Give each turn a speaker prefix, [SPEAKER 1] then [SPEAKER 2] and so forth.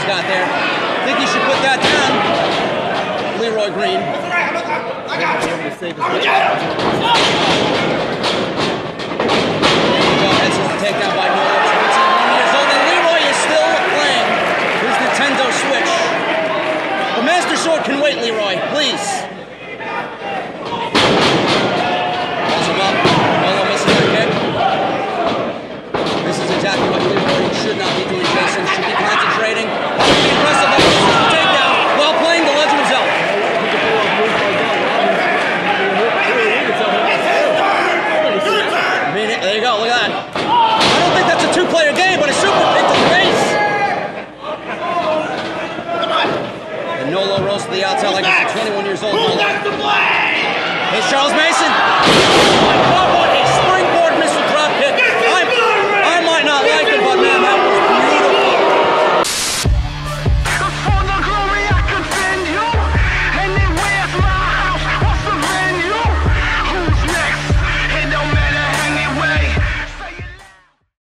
[SPEAKER 1] got there. I think he should put that down. Leroy Green. That's the takedown by Nolo, 21 years old, and Leroy is still playing his Nintendo Switch. The Master Sword can wait, Leroy, please. Pulls him up. Nolo missing the kick. This is exactly what Leroy should not be doing, Jason. Should be concentrating. That would be impressive. That was a takedown while playing The Legend of Zelda. There you go, look at that. I don't think that's a two-player game, but a super kick to the face. And Nolo rose to the outside like he's 21 years old. Here's Charles Mason.